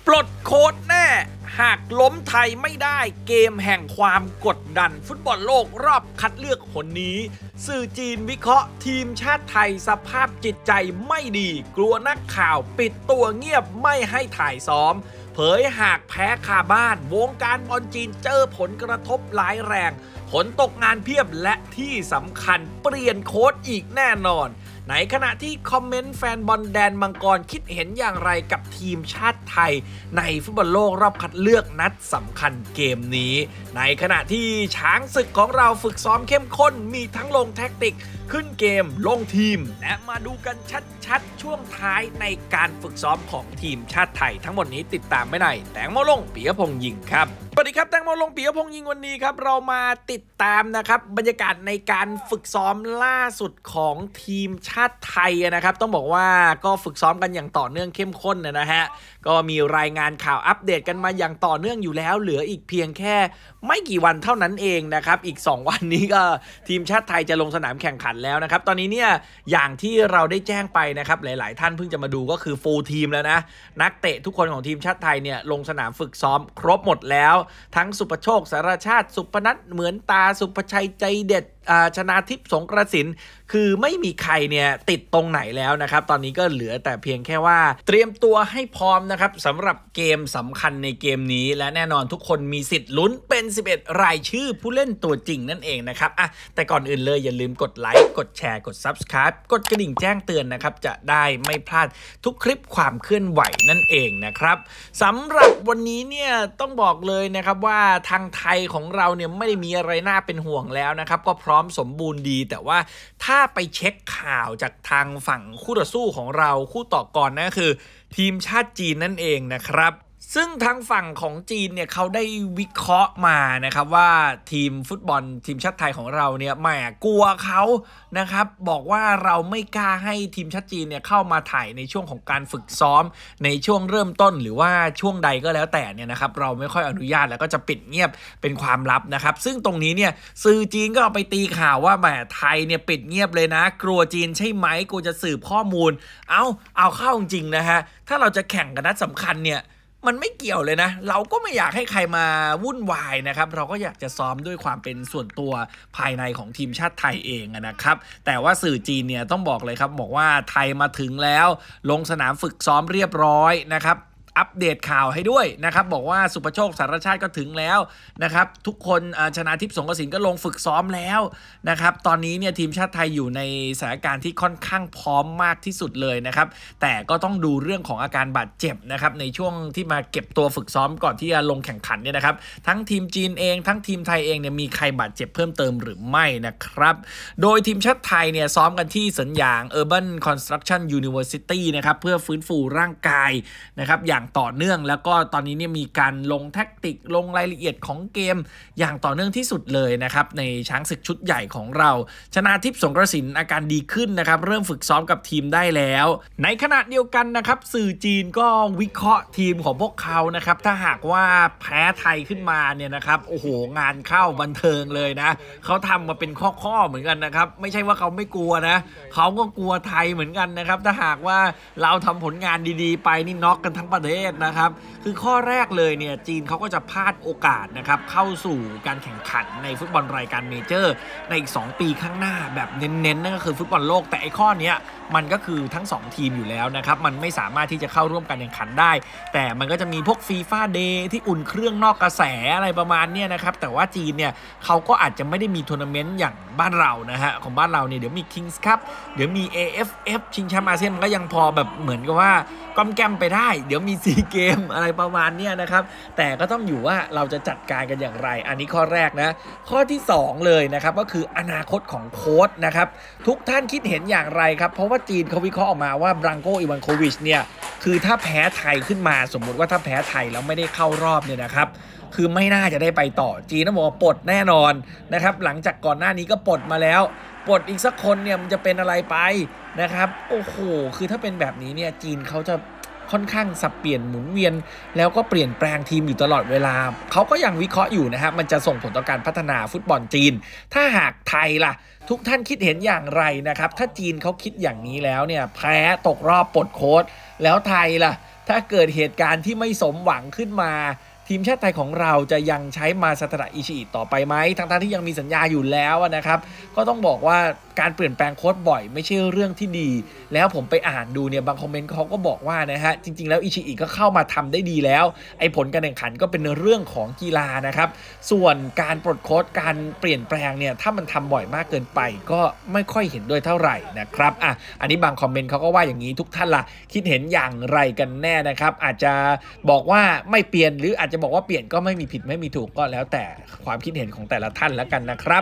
ปลดโค้ชแน่หากล้มไทยไม่ได้เกมแห่งความกดดันฟุตบอลโลกรอบคัดเลือกหนนี้สื่อจีนวิเคราะห์ทีมชาติไทยสภาพจิตใจไม่ดีกลัวนักข่าวปิดตัวเงียบไม่ให้ถ่ายซ้อมเผยหากแพ้คาบ้านวงการบอลจีนเจอผลกระทบร้ายแรงผลตกงานเพียบและที่สำคัญเปลี่ยนโค้ชอีกแน่นอนในขณะที่คอมเมนต์แฟนบอลแดนมังกรคิดเห็นอย่างไรกับทีมชาติไทยในฟุตบอลโลกรอบคัดเลือกนัดสำคัญเกมนี้ในขณะที่ช้างศึกของเราฝึกซ้อมเข้มข้นมีทั้งลงแท็กติกขึ้นเกมลงทีมและมาดูกันชัดๆช่วงท้ายในการฝึกซ้อมของทีมชาติไทยทั้งหมดนี้ติดตามไม่ได้แตงโมลงปิยพงษ์ยิงครับสวัสดีครับแตงโมลงปิยพงษ์ยิงวันนี้ครับเรามาติดตามนะครับบรรยากาศในการฝึกซ้อมล่าสุดของทีมชาติไทยนะครับต้องบอกว่าก็ฝึกซ้อมกันอย่างต่อเนื่องเข้มข้นนะฮะก็มีรายงานข่าวอัปเดตกันมาอย่างต่อเนื่องอยู่แล้วเหลืออีกเพียงแค่ไม่กี่วันเท่านั้นเองนะครับอีก2วันนี้ก็ทีมชาติไทยจะลงสนามแข่งขันแล้วนะครับตอนนี้เนี่ยอย่างที่เราได้แจ้งไปนะครับหลายๆท่านเพิ่งจะมาดูก็คือฟูลทีมแล้วนะนักเตะทุกคนของทีมชาติไทยเนี่ยลงสนามฝึกซ้อมครบหมดแล้วทั้งสุภโชคสารชาติสุพนัทเหมือนตาสุภชัยใจเด็ดชนาทิพย์สงกระสินคือไม่มีใครเนี่ยติดตรงไหนแล้วนะครับตอนนี้ก็เหลือแต่เพียงแค่ว่าเตรียมตัวให้พร้อมนะครับสำหรับเกมสำคัญในเกมนี้และแน่นอนทุกคนมีสิทธิ์ลุ้นเป็น11รายชื่อผู้เล่นตัวจริงนั่นเองนะครับแต่ก่อนอื่นเลยอย่าลืมกดไลค์กดแชร์กด Subscribe กดกระดิ่งแจ้งเตือนนะครับจะได้ไม่พลาดทุกคลิปความเคลื่อนไหวนั่นเองนะครับสำหรับวันนี้เนี่ยต้องบอกเลยนะครับว่าทางไทยของเราเนี่ยไม่ได้มีอะไรน่าเป็นห่วงแล้วนะครับก็พร้อมสมบูรณ์ดีแต่ว่าถ้าไปเช็คข่าวจากทางฝั่งคู่ต่อสู้ของเราคู่ต่อกรนะคือทีมชาติจีนนั่นเองนะครับซึ่งทางฝั่งของจีนเนี่ยเขาได้วิเคราะห์มานะครับว่าทีมฟุตบอลทีมชาติไทยของเราเนี่ยแหมกลัวเขานะครับบอกว่าเราไม่กล้าให้ทีมชาติจีนเนี่ยเข้ามาถ่ายในช่วงของการฝึกซ้อมในช่วงเริ่มต้นหรือว่าช่วงใดก็แล้วแต่เนี่ยนะครับเราไม่ค่อยอนุญาตแล้วก็จะปิดเงียบเป็นความลับนะครับซึ่งตรงนี้เนี่ยสื่อจีนก็เอาไปตีข่าวว่าแหมไทยเนี่ยปิดเงียบเลยนะกลัวจีนใช่ไหมกลัวจะสืบข้อมูลเอาเข้าจริงๆนะฮะถ้าเราจะแข่งกันนัดสำคัญเนี่ยมันไม่เกี่ยวเลยนะเราก็ไม่อยากให้ใครมาวุ่นวายนะครับเราก็อยากจะซ้อมด้วยความเป็นส่วนตัวภายในของทีมชาติไทยเองนะครับแต่ว่าสื่อจีนเนี่ยต้องบอกเลยครับบอกว่าไทยมาถึงแล้วลงสนามฝึกซ้อมเรียบร้อยนะครับอัปเดตข่าวให้ด้วยนะครับบอกว่าสุภโชคสารชาติก็ถึงแล้วนะครับทุกคนชนาทิพย์สงกระสินก็ลงฝึกซ้อมแล้วนะครับตอนนี้เนี่ยทีมชาติไทยอยู่ในสถานการณ์ที่ค่อนข้างพร้อมมากที่สุดเลยนะครับแต่ก็ต้องดูเรื่องของอาการบาดเจ็บนะครับในช่วงที่มาเก็บตัวฝึกซ้อมก่อนที่จะลงแข่งขันเนี่ยนะครับทั้งทีมจีนเองทั้งทีมไทยเองเนี่ยมีใครบาดเจ็บเพิ่มเติมหรือไม่นะครับโดยทีมชาติไทยเนี่ยซ้อมกันที่สัญญาง Urban Construction University นะครับเพื่อฟื้นฟูร่างกายนะครับอย่างต่อเนื่องแล้วก็ตอนนี้เนี่ยมีการลงแท็กติกลงรายละเอียดของเกมอย่างต่อเนื่องที่สุดเลยนะครับในช้างศึกชุดใหญ่ของเราชนาทิพย์สงกระสินอาการดีขึ้นนะครับเริ่มฝึกซ้อมกับทีมได้แล้วในขณะเดียวกันนะครับสื่อจีนก็วิเคราะห์ทีมของพวกเขานะครับถ้าหากว่าแพ้ไทยขึ้นมาเนี่ยนะครับโอ้โหงานเข้าบันเทิงเลยนะเขาทำมาเป็นข้อๆเหมือนกันนะครับไม่ใช่ว่าเขาไม่กลัวนะเขาก็กลัวไทยเหมือนกันนะครับถ้าหากว่าเราทำผลงานดีๆไปนี่น็อกกันทั้งประเทศนะครับคือข้อแรกเลยเนี่ยจีนเขาก็จะพลาดโอกาสนะครับเข้าสู่การแข่งขันในฟุตบอลรายการเมเจอร์ในอีก2ปีข้างหน้าแบบเน้นๆนั่นก็คือฟุตบอลโลกแต่ไอ้ข้อเนี้ยมันก็คือทั้ง2ทีมอยู่แล้วนะครับมันไม่สามารถที่จะเข้าร่วมการแข่งขันได้แต่มันก็จะมีพวกฟีฟ่าเดย์ที่อุ่นเครื่องนอกกระแสอะไรประมาณเนี้ยนะครับแต่ว่าจีนเนี่ยเขาก็อาจจะไม่ได้มีทัวร์นาเมนต์อย่างบ้านเรานะฮะของบ้านเราเนี่ยเดี๋ยวมี Kings Cup เดี๋ยวมี AFF ชิงแชมป์อาเซียนมันก็ยังพอแบบเหมือนกับว่าก้อมแก้มไปได้เดี๋ยวมีซีเกมอะไรประมาณนี้นะครับแต่ก็ต้องอยู่ว่าเราจะจัดการกันอย่างไรอันนี้ข้อแรกนะข้อที่2เลยนะครับก็คืออนาคตของโค้ชนะครับทุกท่านคิดเห็นอย่างไรครับเพราะว่าจีนเขาวิเคราะห์ออกมาว่าบรังโกอิวานโควิชเนี่ยคือถ้าแพ้ไทยขึ้นมาสมมุติว่าถ้าแพ้ไทยแล้วไม่ได้เข้ารอบเนี่ยนะครับคือไม่น่าจะได้ไปต่อจีนต้องบอกว่าปลดแน่นอนนะครับหลังจากก่อนหน้านี้ก็ปลดมาแล้วปลดอีกสักคนเนี่ยมันจะเป็นอะไรไปนะครับโอ้โหคือถ้าเป็นแบบนี้เนี่ยจีนเขาจะค่อนข้างสับเปลี่ยนหมุนเวียนแล้วก็เปลี่ยนแปลงทีมอยู่ตลอดเวลาเขาก็ยังวิเคราะห์อยู่นะครับมันจะส่งผลต่อการพัฒนาฟุตบอลจีนถ้าหากไทยล่ะทุกท่านคิดเห็นอย่างไรนะครับถ้าจีนเขาคิดอย่างนี้แล้วเนี่ยแพ้ตกรอบปลดโค้ชแล้วไทยล่ะถ้าเกิดเหตุการณ์ที่ไม่สมหวังขึ้นมาทีมชาติไทยของเราจะยังใช้มาซาตะอิชิอิต่อไปไหมทั้งที่ยังมีสัญญาอยู่แล้วนะครับก็ต้องบอกว่าการเปลี่ยนแปลงโค้ชบ่อยไม่ใช่เรื่องที่ดีแล้วผมไปอ่านดูเนี่ยบางคอมเมนต์เขาก็บอกว่านะฮะจริงๆแล้วอิชิอิก็เข้ามาทำได้ดีแล้วไอ้ผลการแข่งขันก็เป็นเรื่องของกีฬานะครับส่วนการปลดโค้ชการเปลี่ยนแปลงเนี่ยถ้ามันทำบ่อยมากเกินไปก็ไม่ค่อยเห็นด้วยเท่าไหร่นะครับอันนี้บางคอมเมนต์เขาก็ว่าอย่างนี้ทุกท่านล่ะคิดเห็นอย่างไรกันแน่นะครับอาจจะบอกว่าไม่เปลี่ยนหรืออาจจะบอกว่าเปลี่ยนก็ไม่มีผิดไม่มีถูกก็แล้วแต่ความคิดเห็นของแต่ละท่านแล้วกันนะครับ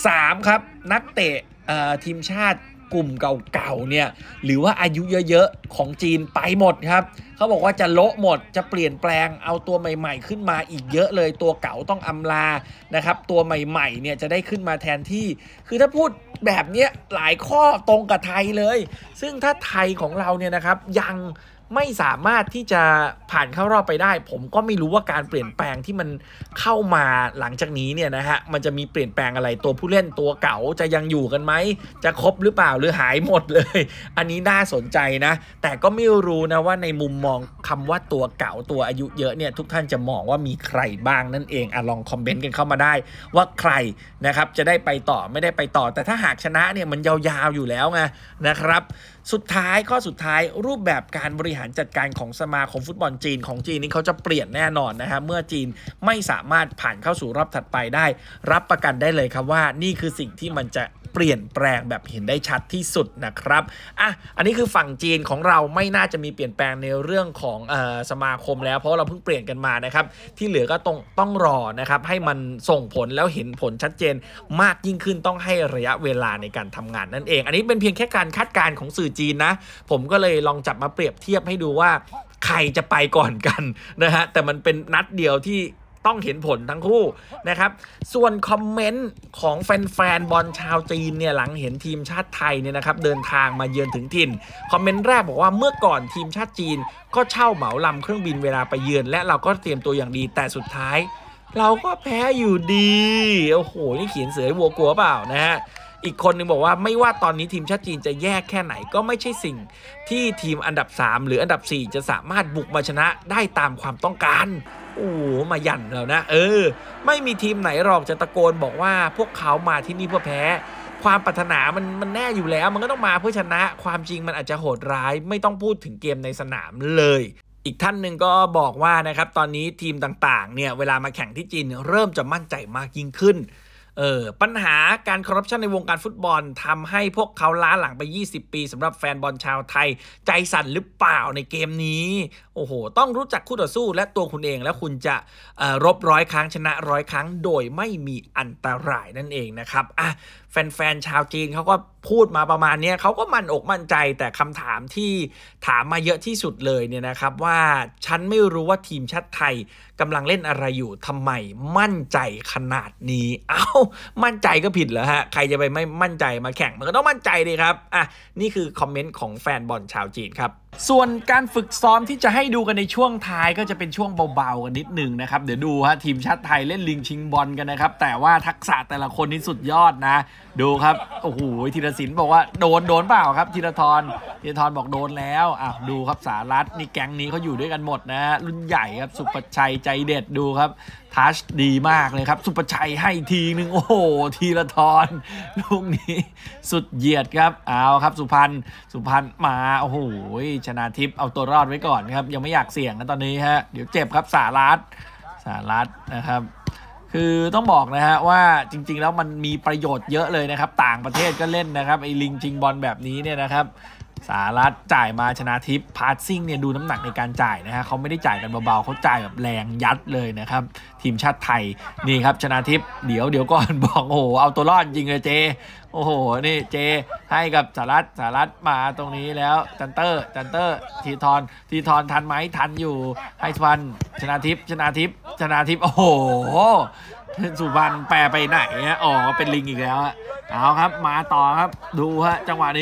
3ครับนักเตะทีมชาติกลุ่มเก่าๆเนี่ยหรือว่าอายุเยอะๆของจีนไปหมดครับเขาบอกว่าจะโละหมดจะเปลี่ยนแปลงเอาตัวใหม่ๆขึ้นมาอีกเยอะเลยตัวเก่าต้องอำลานะครับตัวใหม่ๆเนี่ยจะได้ขึ้นมาแทนที่คือถ้าพูดแบบนี้หลายข้อตรงกับไทยเลยซึ่งถ้าไทยของเราเนี่ยนะครับยังไม่สามารถที่จะผ่านเข้ารอบไปได้ผมก็ไม่รู้ว่าการเปลี่ยนแปลงที่มันเข้ามาหลังจากนี้เนี่ยนะฮะมันจะมีเปลี่ยนแปลงอะไรตัวผู้เล่นตัวเก่าจะยังอยู่กันไหมจะครบหรือเปล่าหรือหายหมดเลยอันนี้น่าสนใจนะแต่ก็ไม่รู้นะว่าในมุมมองคำว่าตัวเก่าตัวอายุเยอะเนี่ยทุกท่านจะมองว่ามีใครบ้างนั่นเองลองคอมเมนต์กันเข้ามาได้ว่าใครนะครับจะได้ไปต่อไม่ได้ไปต่อแต่ถ้าหากชนะเนี่ยมันยาวๆอยู่แล้วไงนะครับสุดท้ายข้อสุดท้ายรูปแบบการบริหารจัดการของสมาคมฟุตบอลจีนของจีนนี่เขาจะเปลี่ยนแน่นอนนะฮะเมื่อจีนไม่สามารถผ่านเข้าสู่รอบถัดไปได้รับประกันได้เลยครับว่านี่คือสิ่งที่มันจะเปลี่ยนแปลงแบบเห็นได้ชัดที่สุดนะครับอันนี้คือฝั่งจีนของเราไม่น่าจะมีเปลี่ยนแปลงในเรื่องของสมาคมแล้วเพราะเราเพิ่งเปลี่ยนกันมานะครับที่เหลือก็ต้องรอนะครับให้มันส่งผลแล้วเห็นผลชัดเจนมากยิ่งขึ้นต้องให้ระยะเวลาในการทำงานนั่นเองอันนี้เป็นเพียงแค่การคาดการณ์ของสื่อจีนนะผมก็เลยลองจับมาเปรียบเทียบให้ดูว่าใครจะไปก่อนกันนะฮะแต่มันเป็นนัดเดียวที่ต้องเห็นผลทั้งคู่นะครับส่วนคอมเมนต์ของแฟนๆบอลชาวจีนเนี่ยหลังเห็นทีมชาติไทยเนี่ยนะครับเดินทางมาเยือนถึงถิ่นคอมเมนต์แรกบอกว่าเมื่อก่อนทีมชาติจีนก็เช่าเหมาลำเครื่องบินเวลาไปเยือนและเราก็เตรียมตัวอย่างดีแต่สุดท้ายเราก็แพ้อยู่ดีโอ้โหนี่เขียนเสือวัวกลัวเปล่านะฮะอีกคนนึงบอกว่าไม่ว่าตอนนี้ทีมชาติจีนจะแยกแค่ไหนก็ไม่ใช่สิ่งที่ทีมอันดับ3หรืออันดับ4จะสามารถบุกมาชนะได้ตามความต้องการโอ้มายันแล้วนะไม่มีทีมไหนหรอกจะตะโกนบอกว่าพวกเขามาที่นี่เพื่อแพ้ความปรารถนามันแน่อยู่แล้วมันก็ต้องมาเพื่อชนะความจริงมันอาจจะโหดร้ายไม่ต้องพูดถึงเกมในสนามเลยอีกท่านหนึ่งก็บอกว่านะครับตอนนี้ทีมต่างๆเนี่ยเวลามาแข่งที่จีนเริ่มจะมั่นใจมากยิ่งขึ้นปัญหาการคอร์รัปชันในวงการฟุตบอลทำให้พวกเขาล้าหลังไป20ปีสำหรับแฟนบอลชาวไทยใจสั่นหรือเปล่าในเกมนี้โอ้โหต้องรู้จักคู่ต่อสู้และตัวคุณเองแล้วคุณจะรบ100 ครั้งชนะ100 ครั้งโดยไม่มีอันตรายนั่นเองนะครับแฟนๆชาวจีนเขาก็พูดมาประมาณนี้เขาก็มั่นอกมั่นใจแต่คำถามที่ถามมาเยอะที่สุดเลยเนี่ยนะครับว่าฉันไม่รู้ว่าทีมชาติไทยกำลังเล่นอะไรอยู่ทำไมมั่นใจขนาดนี้มั่นใจก็ผิดเหรอฮะใครจะไปไม่มั่นใจมาแข่งมันก็ต้องมั่นใจดีครับนี่คือคอมเมนต์ของแฟนบอลชาวจีนครับส่วนการฝึกซ้อมที่จะให้ดูกันในช่วงท้ายก็จะเป็นช่วงเบาๆกันนิดหนึ่งนะครับเดี๋ยวดูฮะทีมชาติไทยเล่นลิงชิงบอลกันนะครับแต่ว่าทักษะแต่ละคนนี่สุดยอดนะดูครับโอ้โหธีรศิลป์บอกว่าโดนเปล่าครับธีรทรบอกโดนแล้วดูครับสารัตน์นี่แก๊งนี้เขาอยู่ด้วยกันหมดนะรุ่นใหญ่ครับสุประชัยใจเด็ดดูครับทัชดีมากเลยครับสุประชัยให้ทีนึงโอ้โหธีรทรลูกนี้สุดเหยียดครับเอาครับสุพรรณมาโอ้โหชนาทิพย์เอาตัวรอดไว้ก่อนครับยังไม่อยากเสี่ยงนะตอนนี้ฮะเดี๋ยวเจ็บครับสารัตน์นะครับคือต้องบอกนะฮะว่าจริงๆแล้วมันมีประโยชน์เยอะเลยนะครับต่างประเทศก็เล่นนะครับไอ้ลิงชิงบอลแบบนี้เนี่ยนะครับสารัตน์จ่ายมาชนาทิพย์พาสซิ่งเนี่ยดูน้ำหนักในการจ่ายนะฮะเขาไม่ได้จ่ายกันเบาๆเขาจ่ายแบบแรงยัดเลยนะครับทีมชาติไทยนี่ครับชนาทิพย์เดี๋ยวก่อนบอกโอ้โหเอาตัวรอดจริงเลยเจโอ้โหนี่เจให้กับสารัตน์มาตรงนี้แล้วจันเตอร์ทีทรทันไหมทันอยู่ให้สุพรรณชนาทิพย์โอ้โหสุพรรณแปลไปไหนฮะเป็นลิงอีกแล้วเอาครับมาต่อครับดูฮะจังหวะนี้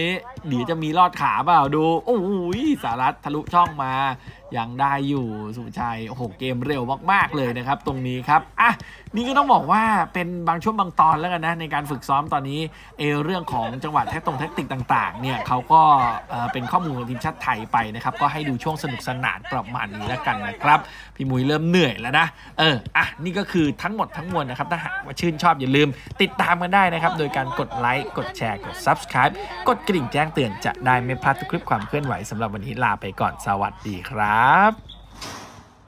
เดี๋ยวจะมีลอดขาเปล่าดูโอ้ยสารัตทะลุช่องมายังได้อยู่สุชัยโอ้โหเกมเร็วมากๆเลยนะครับตรงนี้ครับอ่ะนี่ก็ต้องบอกว่าเป็นบางช่วงบางตอนแล้วกันนะในการฝึกซ้อมตอนนี้เรื่องของจังหวะแท็กติกต่างๆเนี่ยเขาก็เป็นข้อมูลของทีมชาติไทยไปนะครับก็ให้ดูช่วงสนุกสนานประมาณนี้แล้วกันนะครับพี่มุ้ยเริ่มเหนื่อยแล้วนะนี่ก็คือทั้งหมดทั้งมวลนะครับถ้าหากว่าชื่นชอบอย่าลืมติดตามกันได้นะครับโดยการกดไลค์กดแชร์กด Subscribe กดกริ่งแจ้งเตือนจะได้ไม่พลาดทุกคลิปความเคลื่อนไหวสำหรับวันนี้ลาไปก่อนสวัสดีครับ